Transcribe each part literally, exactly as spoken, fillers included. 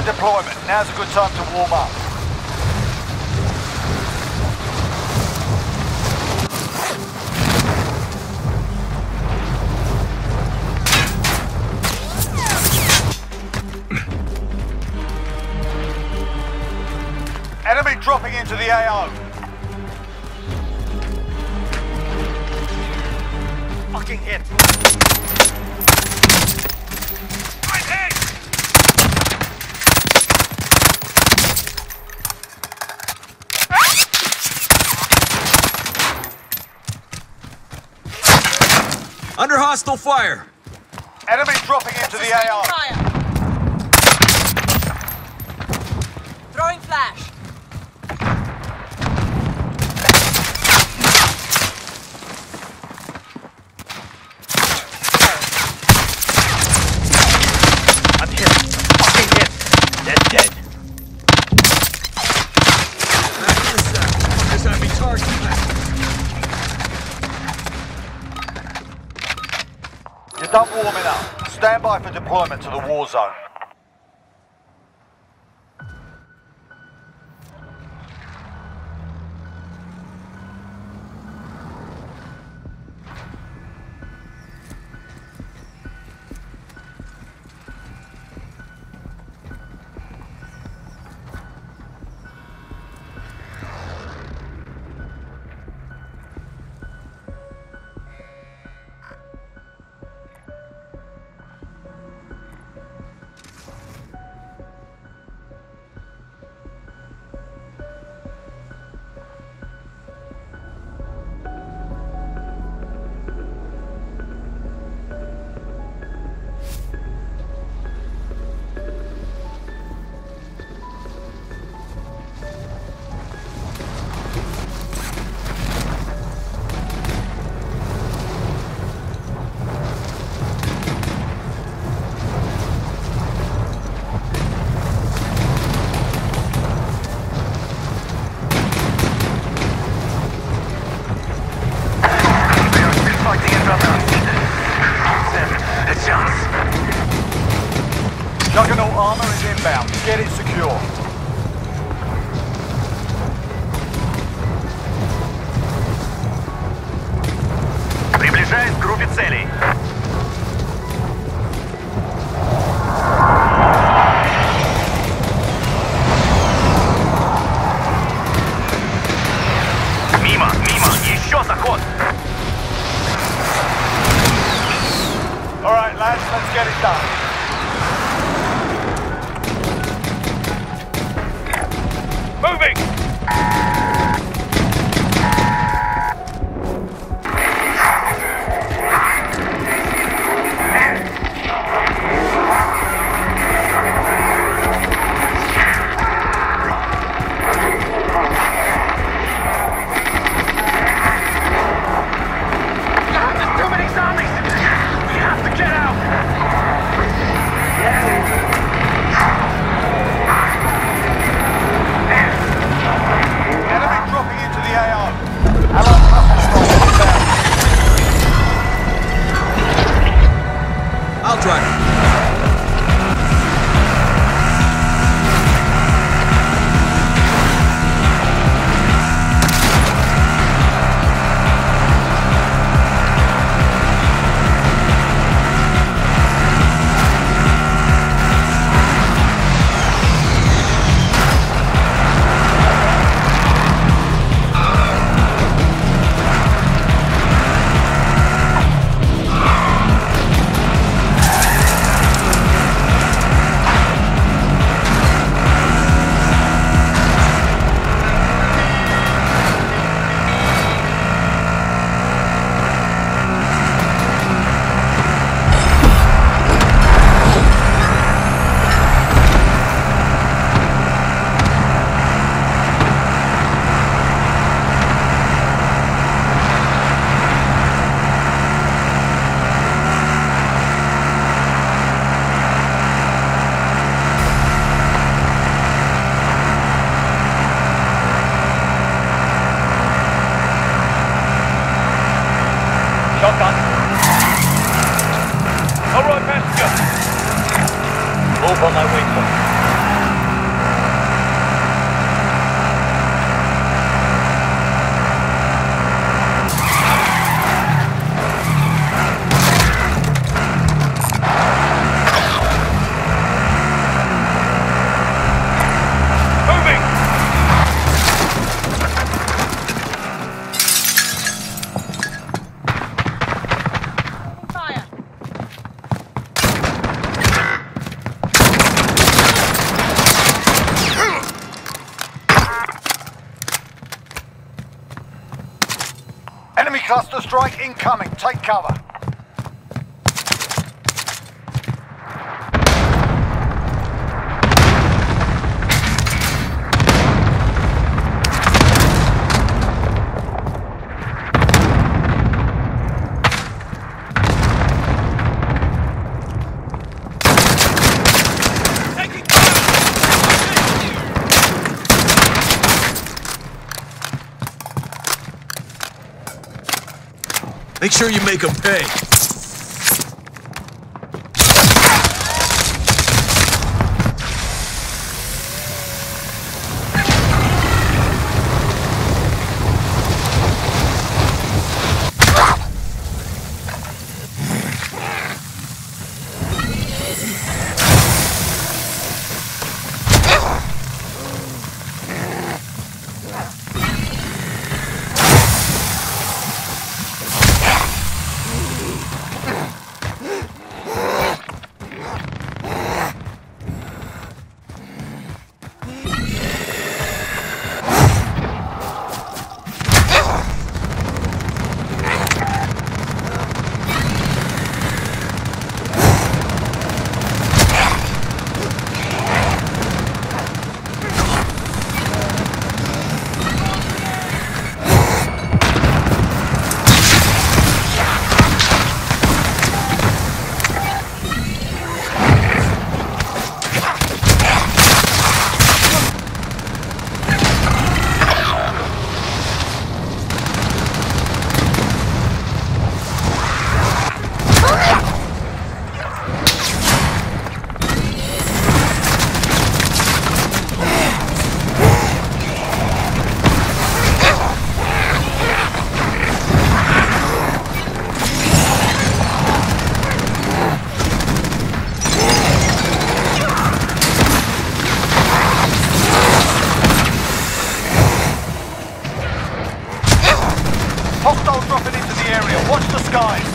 deployment. Now's a good time to warm up. Enemy dropping into the A O. Fucking hit. I'm hit! Under hostile fire! Enemy dropping into the A O. Fire. Throwing flash. I'm hit. Fucking hit. Dead, dead. This enemy target. You're done warming up. Stand by for deployment to the war zone. Juggernaut armor is inbound. Get it secure. Приближаюсь к группе целей. Мимо, мимо, еще заход. All right, lads, let's get it done. Moving! There's too many zombies! We have to get out! Enemy dropping into the A O. Allied cluster strike inbound. I'll drive. Shotgun. All right, passenger. Move on my waypoint. strike incoming. Take cover. Make sure you make them pay. Hostiles dropping into the area. Watch the skies.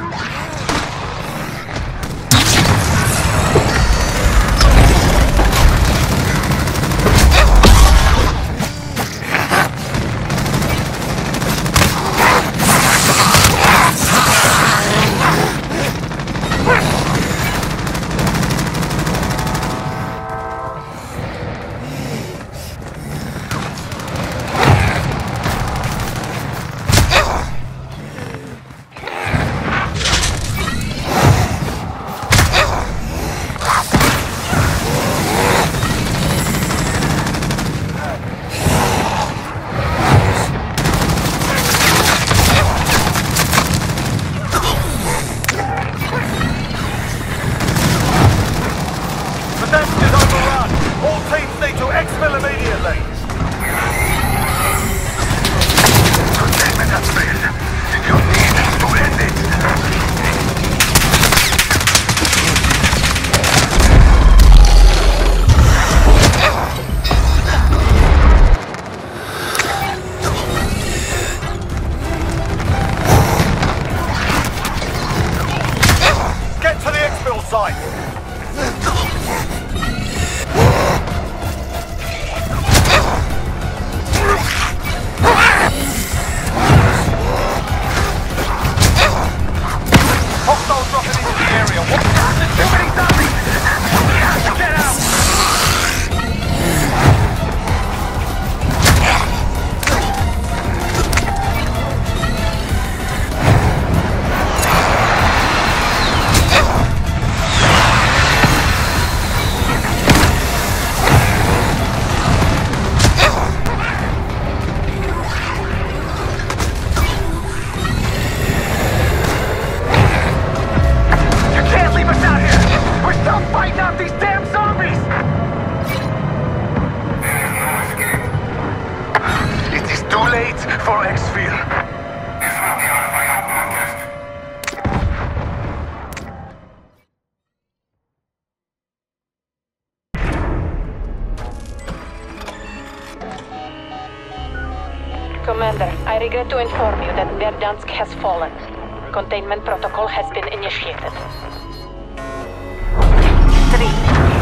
for Exfil. Commander, I regret to inform you that Verdansk has fallen. Containment protocol has been initiated. Three.